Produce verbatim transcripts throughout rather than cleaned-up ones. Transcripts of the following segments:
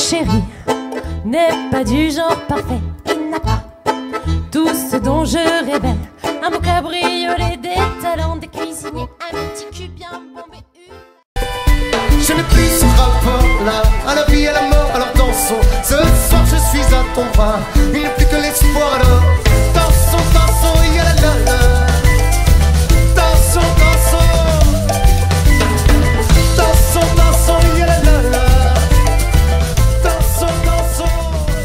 chéri n'est pas du genre parfait. Il n'a pas tout ce dont je rêvais. Un beau cabriolet, des talents, des cuisiniers, un petit cul bien bombé. Je n'ai plus ce rapport-là, à la vie et à la mort, alors dansons. Ce soir je suis à ton bras, il n'est plus que l'espoir alors. Dansons, dansons, ya la la la. Dansons, dansons. Dansons, dansons, ya la la la. Dansons, dansons.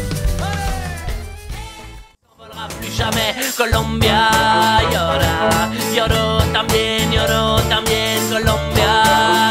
No volverá plus jamais Colombia, llora, lloro también, lloro también Colombia.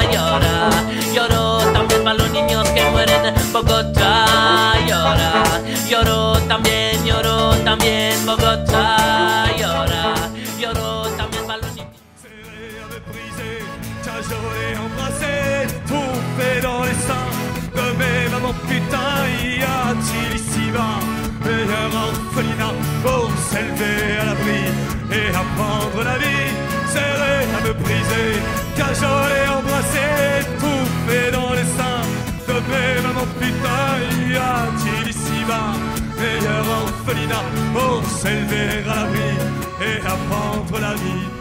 Lloro también para los niños que mueren en Bogotá. Llora, lloro también, lloro también Bogotá. Llora, lloro también para los niños. Serré à me briser, cajolé, embrassé, tout fait dans les seins de mes mamans. Putain, y a-t-il ici-bas meilleur orphelinat pour s'élever à l'abri et apprendre la vie? Serré à me briser, cajolé, embrassé, tout fait dans les seins de mes mamans. Putain, y a-t-il ici-bas meilleur orphelinat pour s'élever à l'abri et apprendre la vie?